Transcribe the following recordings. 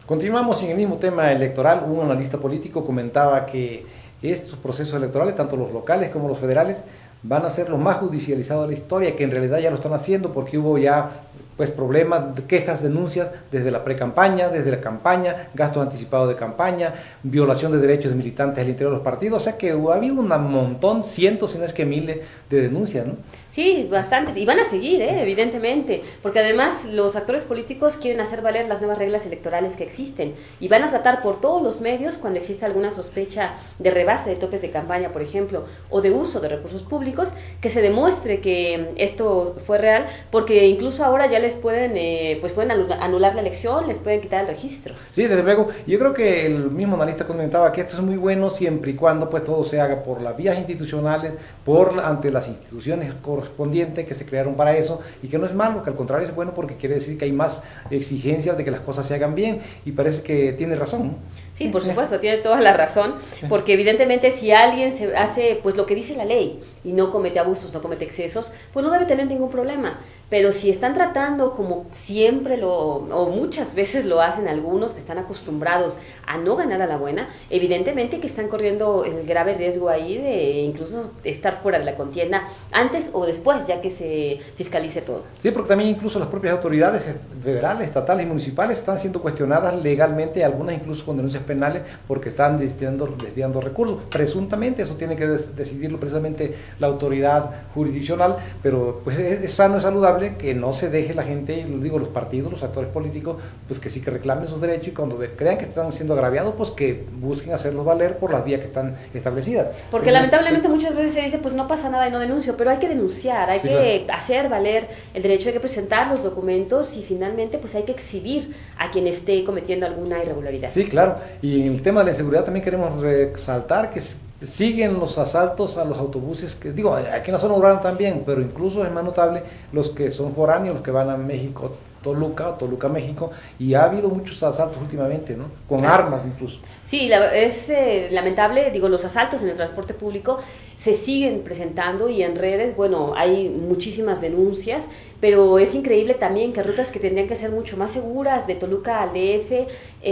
Continuamos en el mismo tema electoral. Un analista político comentaba que estos procesos electorales, tanto los locales como los federales, van a ser los más judicializados de la historia, que en realidad ya lo están haciendo porque hubo ya pues problemas, quejas, denuncias desde la pre-campaña, desde la campaña, gastos anticipados de campaña, violación de derechos de militantes al interior de los partidos, o sea que ha habido un montón, cientos, si no es que miles de denuncias, ¿no? Sí, bastantes, y van a seguir, evidentemente, porque además los actores políticos quieren hacer valer las nuevas reglas electorales que existen, y van a tratar por todos los medios, cuando exista alguna sospecha de rebase de topes de campaña, por ejemplo, o de uso de recursos públicos, que se demuestre que esto fue real, porque incluso ahora ya les pueden, pueden anular la elección, les pueden quitar el registro. Sí, desde luego. Yo creo que el mismo analista comentaba que esto es muy bueno siempre y cuando pues todo se haga por las vías institucionales, ante las instituciones correspondientes que se crearon para eso, y que no es malo, que al contrario es bueno porque quiere decir que hay más exigencias de que las cosas se hagan bien, y parece que tiene razón, ¿no? Sí, por supuesto, tiene toda la razón, porque evidentemente si alguien se hace pues lo que dice la ley y no comete abusos, no comete excesos, pues no debe tener ningún problema. Pero si están tratando como siempre o muchas veces lo hacen algunos que están acostumbrados a no ganar a la buena, evidentemente que están corriendo el grave riesgo ahí de incluso estar fuera de la contienda antes o después, ya que se fiscalice todo. Sí, porque también incluso las propias autoridades federales, estatales y municipales están siendo cuestionadas legalmente, algunas incluso con denuncias penales, porque están desviando recursos. Presuntamente eso tiene que decidirlo precisamente la autoridad jurisdiccional, pero pues es sano, es saludable que no se deje la gente, digo, los partidos, los actores políticos, pues que sí que reclamen sus derechos, y cuando crean que están siendo agraviados, pues que busquen hacerlos valer por las vías que están establecidas. Porque lamentablemente muchas veces se dice, pues no pasa nada y no denuncio, pero hay que denunciar, hay que hacer valer el derecho, hay que presentar los documentos y finalmente pues hay que exhibir a quien esté cometiendo alguna irregularidad. Sí, claro. Y en el tema de la inseguridad también queremos resaltar que siguen los asaltos a los autobuses, que digo, aquí en la zona urbana también, pero incluso es más notable los que son foráneos, los que van a México, Toluca, México, y ha habido muchos asaltos últimamente, ¿no? Con armas incluso. Sí, es lamentable, digo, los asaltos en el transporte público se siguen presentando y en redes, bueno, hay muchísimas denuncias, pero es increíble también que rutas que tendrían que ser mucho más seguras, de Toluca al DF,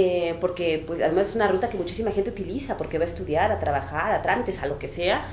porque pues además es una ruta que muchísima gente utiliza porque va a estudiar, a trabajar, a trámites, a lo que sea,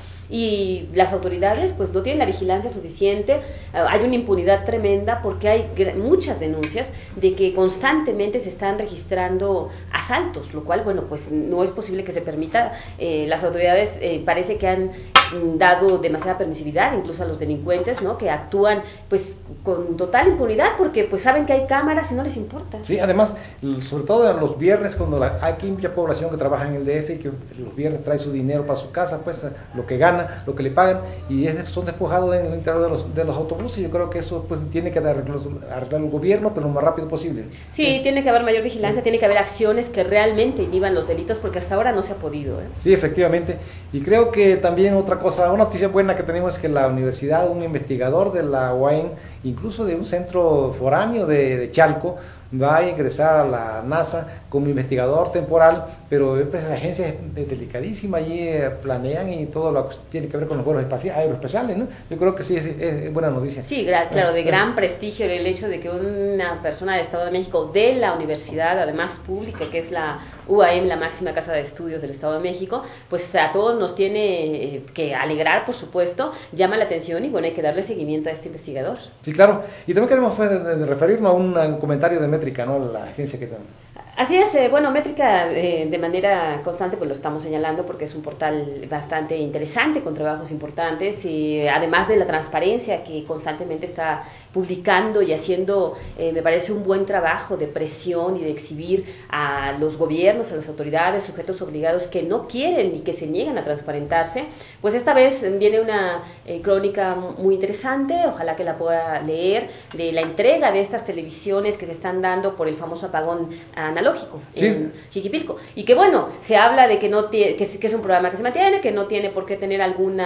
y las autoridades pues no tienen la vigilancia suficiente, hay una impunidad tremenda porque hay muchas denuncias de que constantemente se están registrando asaltos, lo cual, bueno, pues no es posible que se permita. Las autoridades parece que han dado demasiada permisividad incluso a los delincuentes, ¿no? Que actúan pues con total impunidad porque pues saben que hay cámaras y no les importa. Sí, además, sobre todo los viernes, cuando hay mucha población que trabaja en el DF y que los viernes trae su dinero para su casa, pues lo que gana, lo que le pagan, y son despojados en el interior de los autobuses. Yo creo que eso pues tiene que arreglar el gobierno, pero lo más rápido posible. Sí, tiene que haber mayor vigilancia, tiene que haber acciones que realmente inhiban los delitos, porque hasta ahora no se ha podido. Sí, efectivamente. Y creo que también otra cosa, una noticia buena que tenemos es que la universidad, un investigador de la UAM, incluso de un centro foráneo de Chalco, va a ingresar a la NASA como investigador temporal, pero pues, la agencia es delicadísima, allí planean y todo lo que tiene que ver con los vuelos aeroespaciales, ¿no? Yo creo que sí, es buena noticia. Sí, claro, de gran prestigio el hecho de que una persona del Estado de México, de la universidad, además pública, que es la UAM, la máxima casa de estudios del Estado de México, pues a todos nos tiene que alegrar, por supuesto, llama la atención y bueno, hay que darle seguimiento a este investigador. Sí, claro, y también queremos referirnos a un comentario de Métrica, ¿no? La agencia que tenemos. Así es, bueno, Métrica de manera constante pues lo estamos señalando porque es un portal bastante interesante con trabajos importantes y además de la transparencia que constantemente está publicando y haciendo, me parece un buen trabajo de presión y de exhibir a los gobiernos, a las autoridades, sujetos obligados que no quieren y que se niegan a transparentarse. Pues esta vez viene una crónica muy interesante, ojalá que la pueda leer, de la entrega de estas televisiones que se están dando por el famoso apagón analógico en Jiquipilco, y que bueno, se habla de que no tiene, que es un programa que se mantiene, que no tiene por qué tener algún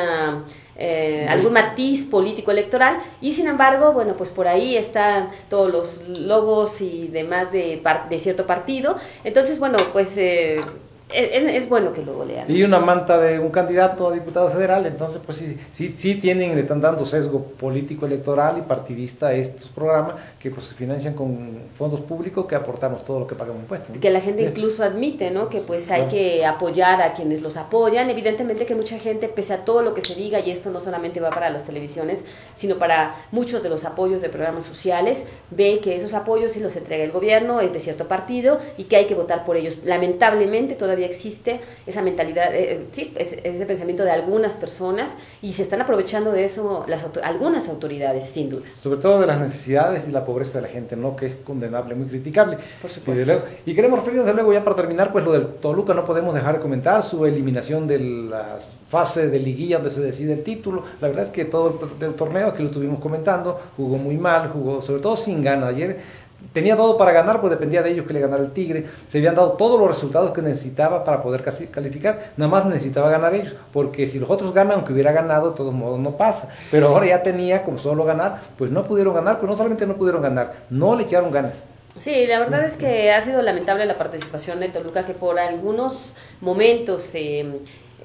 matiz político electoral, y sin embargo, bueno, pues por ahí están todos los logos y demás de cierto partido. Entonces, bueno, pues es bueno que lo lean. Y una manta de un candidato a diputado federal, entonces pues sí tienen, le están dando sesgo político, electoral y partidista a estos programas que pues se financian con fondos públicos que aportamos todo lo que pagamos impuestos, ¿no? Que la gente incluso admite, ¿no? Que pues hay que apoyar a quienes los apoyan. Evidentemente que mucha gente, pese a todo lo que se diga, y esto no solamente va para las televisiones, sino para muchos de los apoyos de programas sociales, ve que esos apoyos sí los entrega el gobierno, es de cierto partido y que hay que votar por ellos. Lamentablemente todavía existe esa mentalidad, ese pensamiento de algunas personas y se están aprovechando de eso algunas autoridades, sin duda. Sobre todo de las necesidades y la pobreza de la gente, ¿no? Que es condenable, muy criticable. Por supuesto. Y queremos referirnos de luego ya para terminar, pues lo del Toluca no podemos dejar de comentar, su eliminación de la fase de liguilla donde se decide el título. La verdad es que todo el torneo, que lo estuvimos comentando, jugó muy mal, jugó sobre todo sin ganas. Ayer tenía todo para ganar, pues dependía de ellos que le ganara el Tigre. Se habían dado todos los resultados que necesitaba para poder calificar. Nada más necesitaba ganar ellos, porque si los otros ganan, aunque hubiera ganado, de todos modos no pasa. Pero ahora ya tenía como solo ganar, pues no pudieron ganar, pues no solamente no pudieron ganar, no le echaron ganas. Sí, la verdad es que ha sido lamentable la participación de Toluca, que por algunos momentos en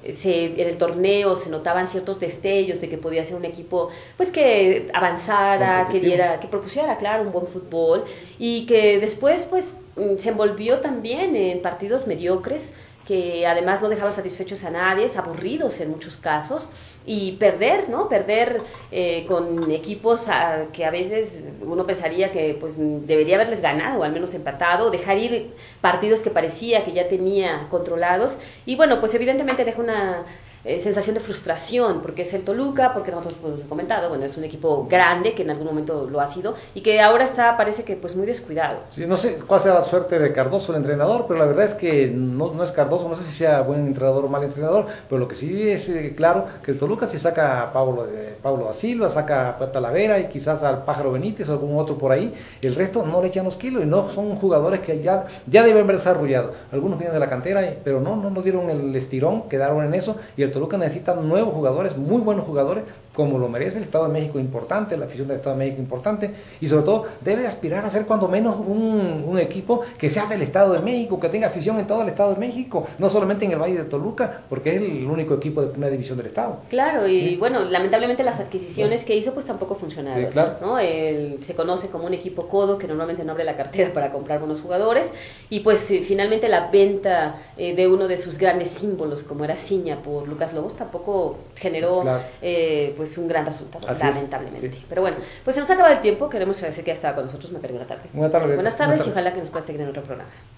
el torneo se notaban ciertos destellos de que podía ser un equipo pues que avanzara, que propusiera, claro, un buen fútbol, y que después pues se envolvió también en partidos mediocres que además no dejaban satisfechos a nadie, aburridos en muchos casos, y perder, ¿no? Perder con equipos que a veces uno pensaría que pues debería haberles ganado o al menos empatado, dejar ir partidos que parecía que ya tenía controlados, y bueno, pues evidentemente deja una sensación de frustración, porque es el Toluca, porque nosotros pues, hemos comentado, bueno, es un equipo grande que en algún momento lo ha sido y que ahora parece que pues muy descuidado. Sí, no sé cuál sea la suerte de Cardoso, el entrenador, pero la verdad es que no es Cardoso, no sé si sea buen entrenador o mal entrenador, pero lo que sí es claro, que el Toluca sí saca a Paulo da Silva, saca a Talavera y quizás al Pájaro Benítez o algún otro por ahí, el resto no le echan los kilos y no son jugadores que ya deben haber desarrollado. Algunos vienen de la cantera, pero no dieron el estirón, quedaron en eso, y el Toluca necesita nuevos jugadores, muy buenos jugadores, como lo merece el Estado de México importante, la afición del Estado de México importante, y sobre todo debe aspirar a ser cuando menos un equipo que sea del Estado de México, que tenga afición en todo el Estado de México, no solamente en el Valle de Toluca, porque es el único equipo de primera división del Estado. Claro, y bueno, lamentablemente las adquisiciones que hizo pues tampoco funcionaron, sí, claro. ¿no? Se conoce como un equipo codo que normalmente no abre la cartera para comprar buenos jugadores, y pues finalmente la venta de uno de sus grandes símbolos, como era Ciña, por Lucas Lobos, tampoco generó claro. Pues un gran resultado, así lamentablemente. Sí. Pero bueno, pues se nos ha acabado el tiempo, queremos agradecer que haya estado con nosotros. Buenas tardes. Buenas tardes. Y ojalá que nos pueda seguir en otro programa.